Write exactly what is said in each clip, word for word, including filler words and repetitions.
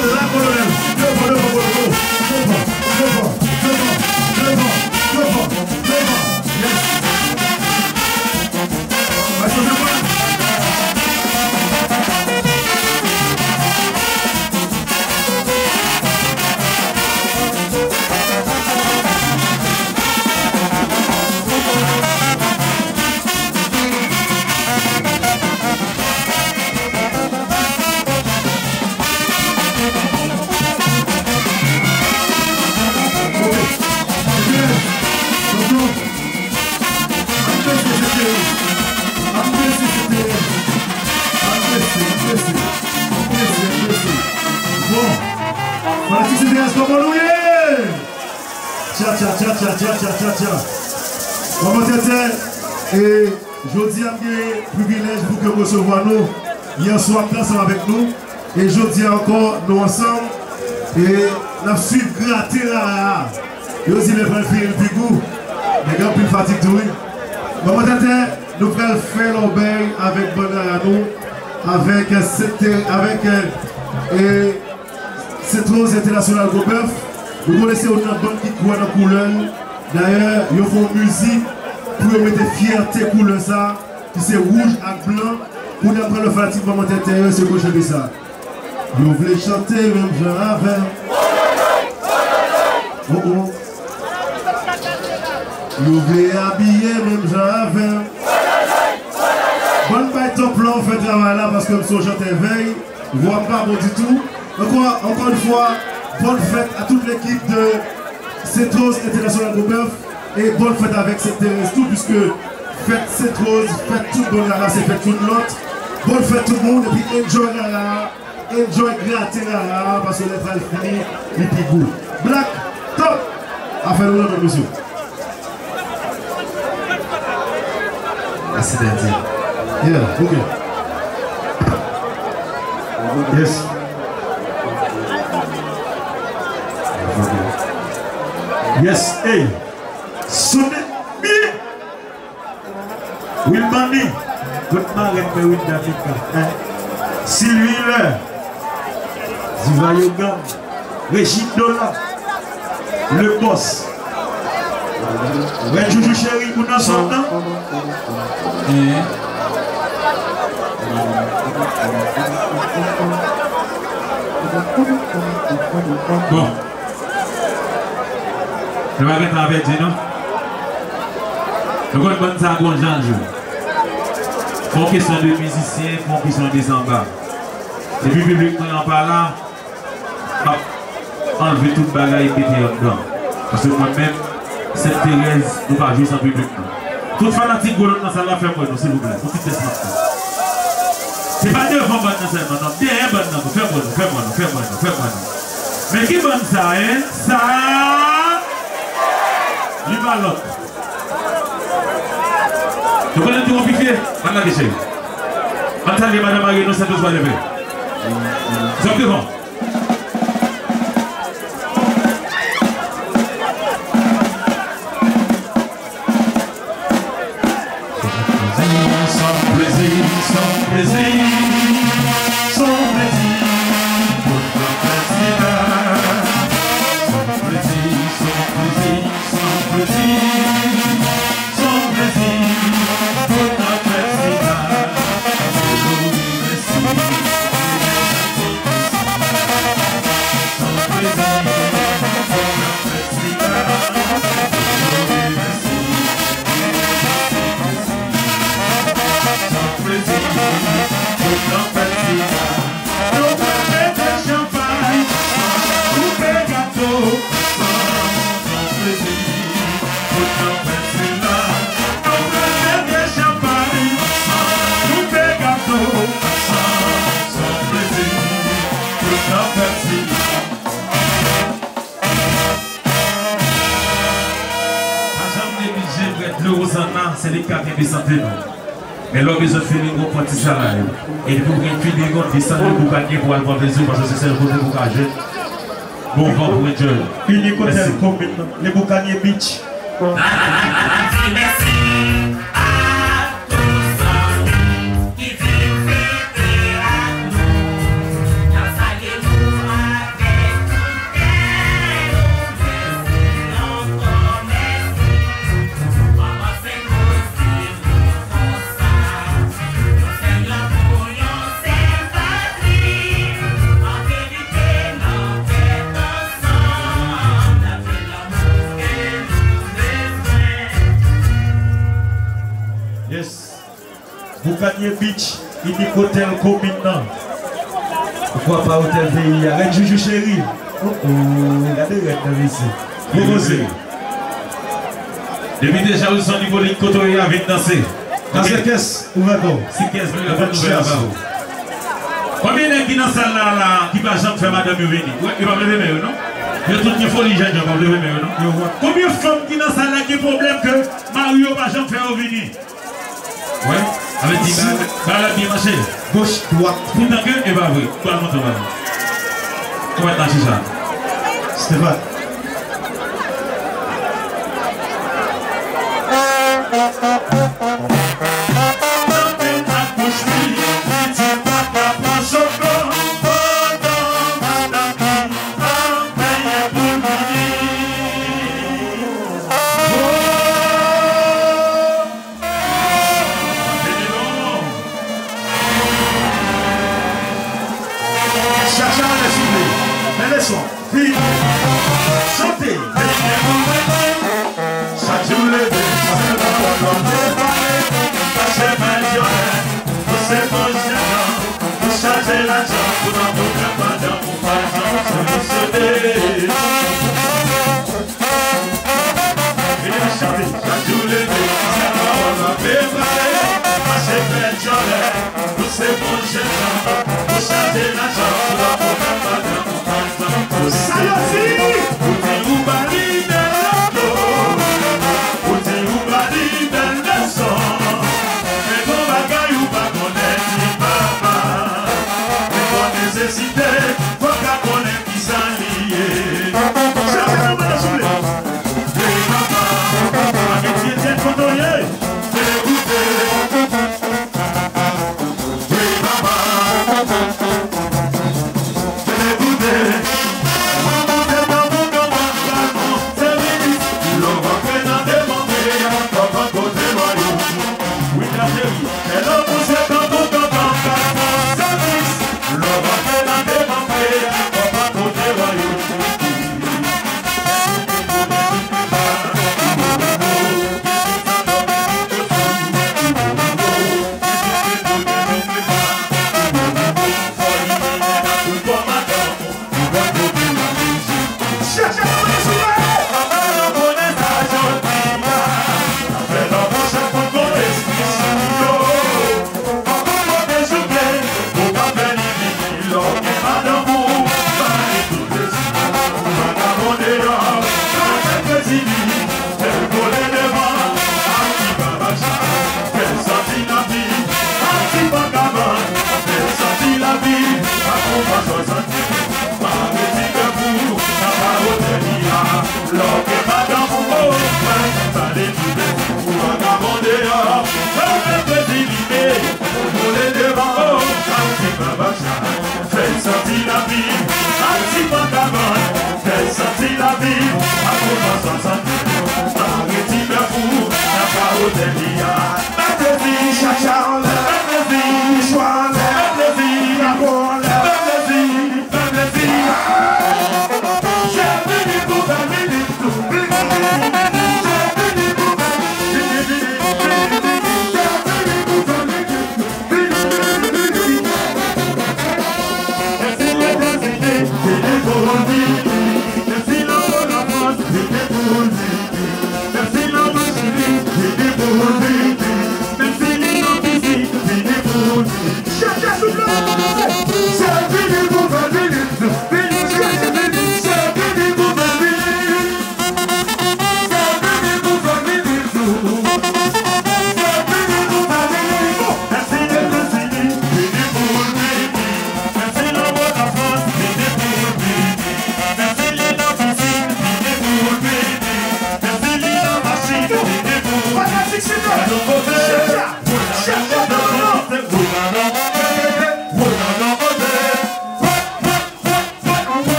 la colonel. Devant, devant, devant, devant, devant, devant, devant, devant. Yes. Est-ce que c'est bon? Tcha tcha tcha tcha tcha tcha tcha tcha. Maman Tété, et je dis à vous privilège pour que vous recevoir nous hier soir ensemble avec nous. Et je dis encore nous ensemble et nous suivons gratter là. Je dis les vrais filles le goût. Les gars plus fatigue tout. Maman Tété, nous allons faire l'obéi avec bonheur à nous, avec cette avec et cette rose internationale Gobeuf. Vous connaissez une bande qui croit dans la couleur. D'ailleurs, ils font musique pour mettre fierté couleur ça, qui c'est rouge et blanc. Pour nous prendre le fatigue pour monter intérieur, c'est que je dis ça. Vous voulez chanter même genre avec. Oh oh. Vous voulez habiller même genre avec. Bonne baille top là, on fait travail là parce que je chante veille. Je ne vois pas bon du tout. Encore, encore une fois. Bonne fête à toute l'équipe de Cette-Rose International Gobeuf et bonne fête avec cette Thérèse tout puisque fête Cette-Rose, fête toute bonne là, c'est fête toute l'autre. Bonne fête tout le monde et puis enjoy là, enjoy gratter là parce que les frères fini les petits goûts. Black, top! Affaire de l'autre monsieur. Merci d'être. Yeah, ok. Yes. Yes, hey, sonnez bien. Will Bandi, good marine, mais Will d'Afrique. Sylvie Le, Ziva Yoga, Régine Dola, le boss. Ouais, Joujou chéri, vous n'en sortez pas. Bon. Je vais mettre avec vous, non? Nous allons prendre ça à bon Jean-Jou. Il faut qu'ils soient des musiciens, il faut qu'ils soient des en bas. Et puis, le public, quand on parle là, enlever toute bagaille et péter dedans. Parce que moi-même, cette Thérèse, nous ne pouvons pas jouer sans public. Toute fanatique de dans ça, la fait moi, s'il vous plaît. Pour tout ce Ce n'est pas devant bon dans ça, non. Derrière bon dans fais moi, fais moi, fais moi, fais moi. Mais qui bon ça, hein? Ça. Il va l'autre. Tu connais tout compliqué? Madame Michel. Attendez, Madame Marie, nous sommes tous lever. C'est devant. Sans plaisir, sans plaisir, sans plaisir, pour notre festival. Sans plaisir, sans plaisir, sans plaisir, sans plaisir, pour notre festival. Sans plaisir, pour notre festival. C'est les cas qui descendent. Mais l'homme besoin de faire une grande partie de salaire. Et pour qu'il y ait une grande descente de boucanier pour aller voir les yeux, parce que c'est le côté pour cacher. Bon vent pour une jeune. Fini côté les boucaniers beach. Merci à tous qui viennent fêter à nous. Dans sa gueule, Vanier Beach, il dit hôtel commune. Pourquoi pas hôtel pays? Arrête Juju chéri. Oh oh, regardez, regardez ici. Proposez. Depuis déjà, vous sont niveau de côté avec danser. Dans cette caisse, ouvertement. C'est caisse, vous l'avez ouvert avant. Combien de gens qui dans cette salle là, qui va jamais faire madame venir? Il va me lever, mais non? Il y a toute une folie, j'ai déjà me lever, mais non? Combien de femmes qui dans cette salle là qui ont problème que Mario va jamais faire venir? Ouais, avec dit, bah là, bien marché. Gauche, droite. Pourtant que, et bah oui, toi, montre moi. Comment est-ce que ça? Stéphane. Chantez. Chaque jour le changer la jambe pour un bon cabane pour pas sauter. Il a chanté, chaque jour le on va préparer, passer plein de journées, pour ces bons jeunes, pour changer la jambe pour un bon cabane pour pas sauter. Ça y est, pour dire où bali de l'auto, pour dire où bali de leçon, mais bon bagaille ou pas connaître ni papa. Nécessité, faut qu'à connaître qui s'allie. Jamais nous va jouer. Et papa, amitié tient contrôlée. Écoutez. Et papa, écoutez. C'est pas bon comment pardon, c'est vite. L'on va faire dans des montées, comme un côté royaume. Oui, la chérie, et l'on pousse dans tout ton temps, c'est vite. L'on va faire dans des montées, comme un côté royaume.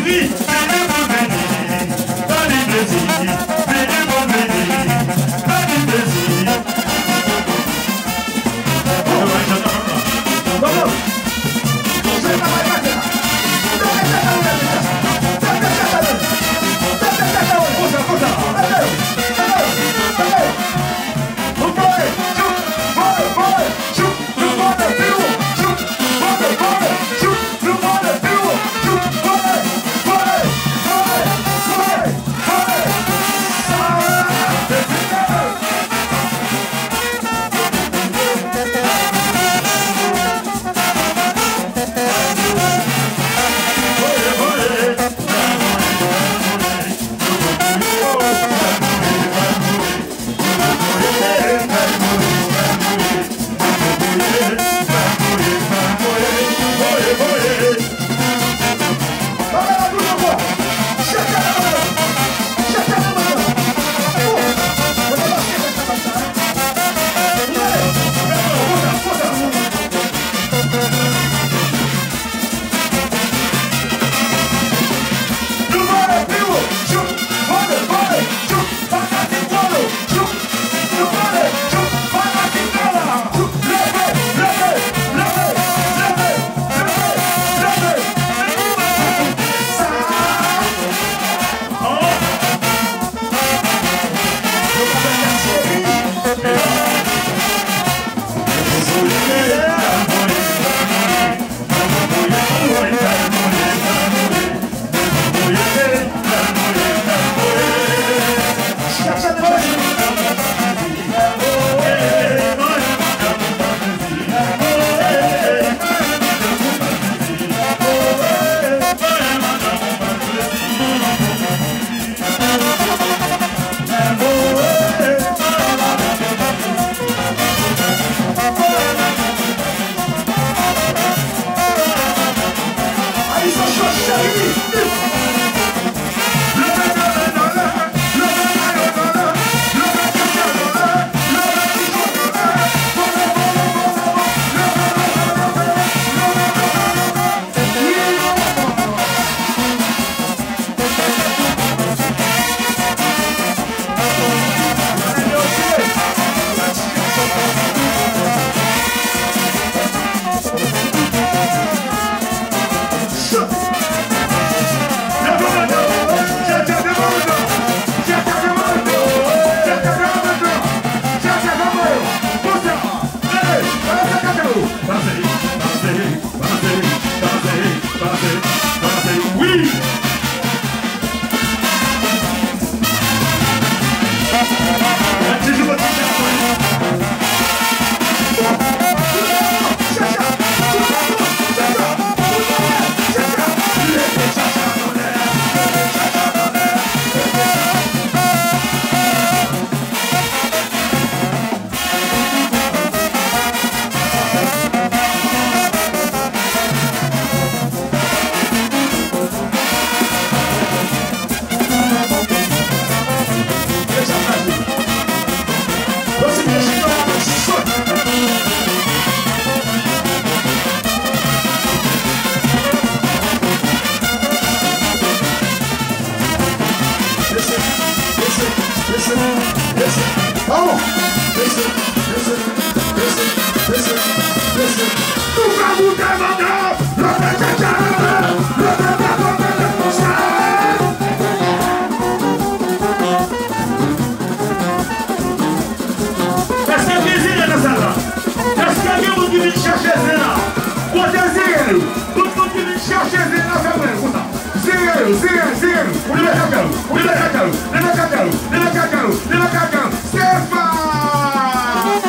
Oui, venez vous venir, pas du plaisir. Venez vous venir, pas du plaisir. Vamos!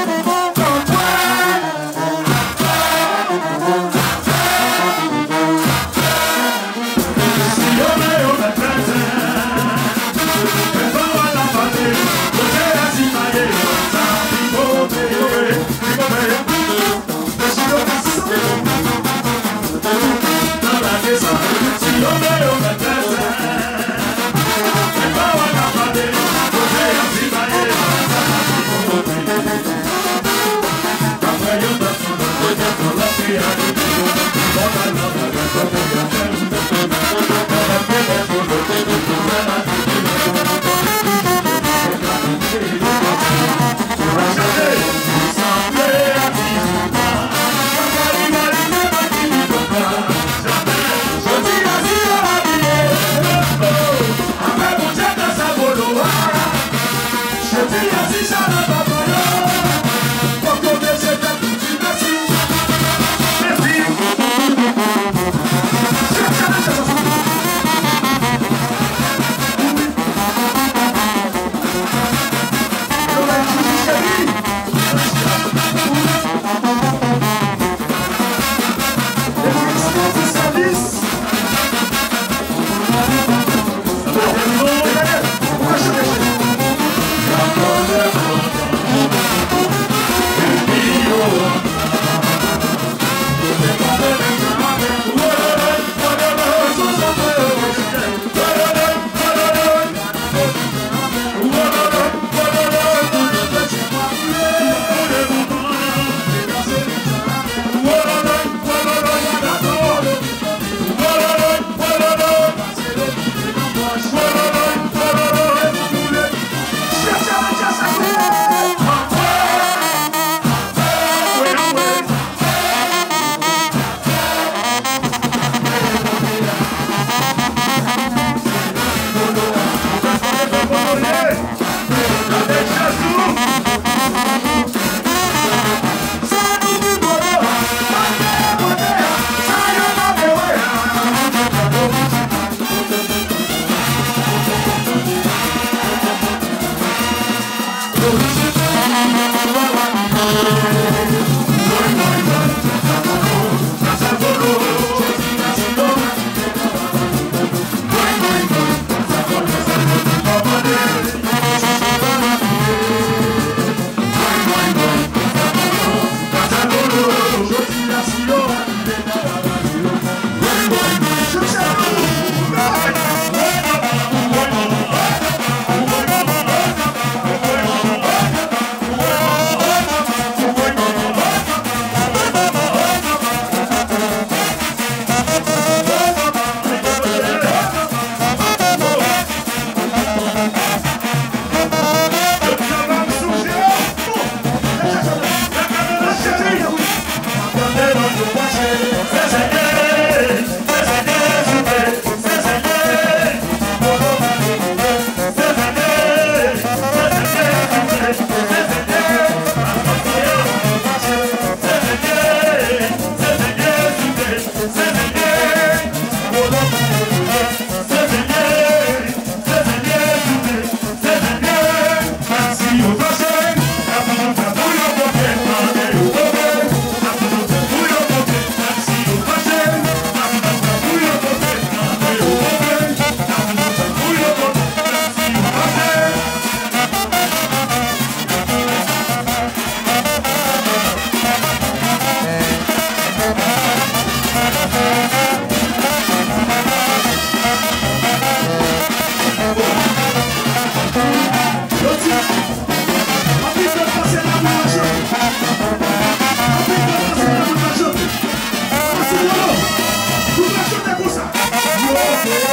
Stefan!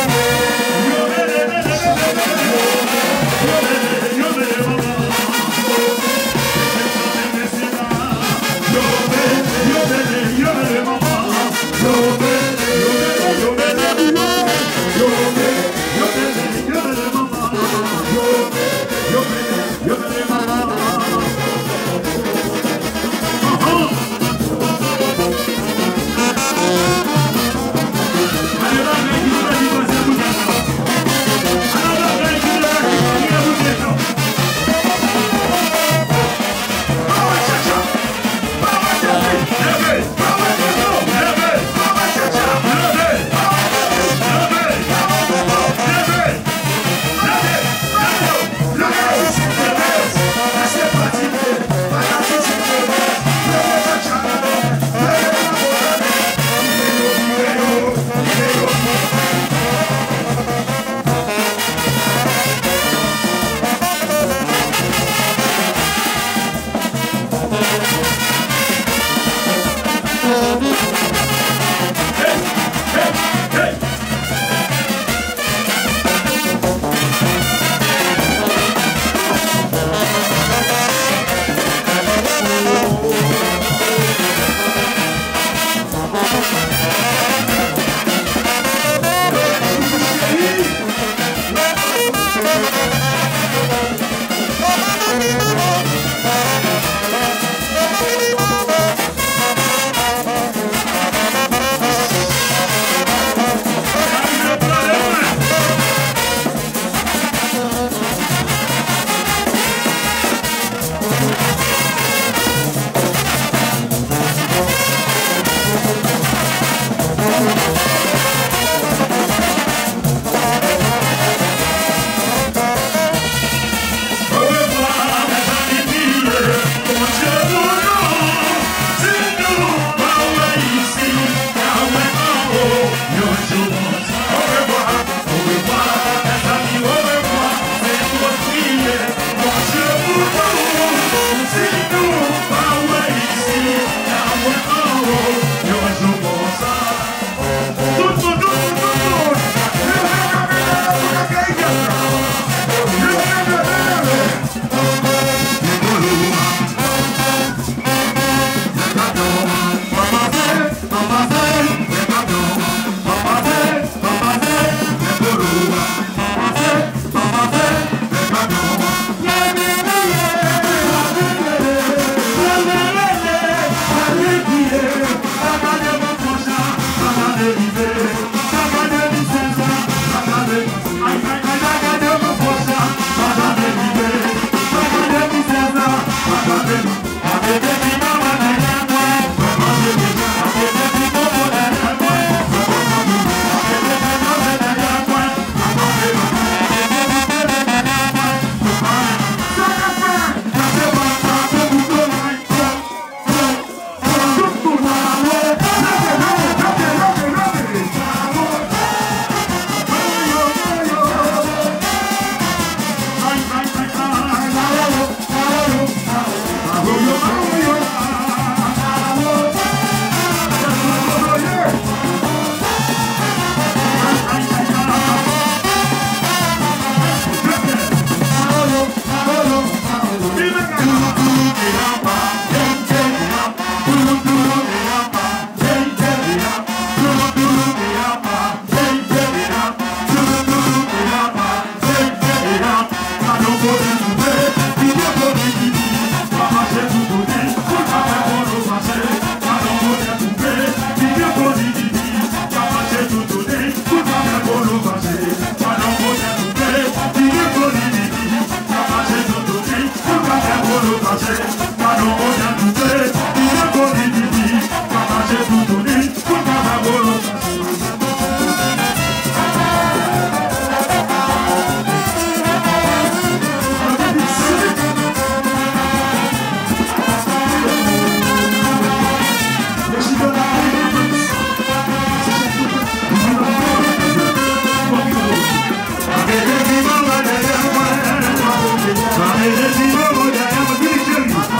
Give me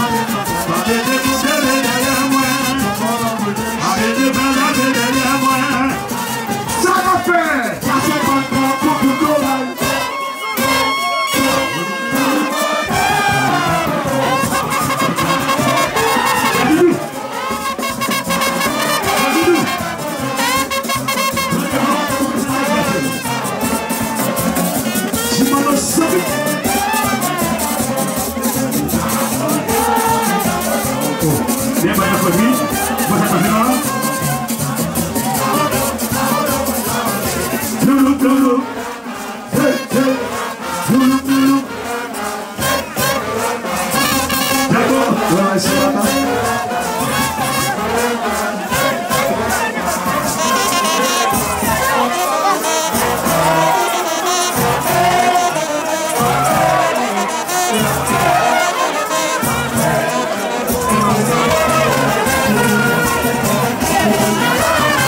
Bien, pas de produit. Moi, ça fait là. Loulou, loulou. Hey, hey. Loulou, loulou. D'accord. Ouais, c'est pas mal.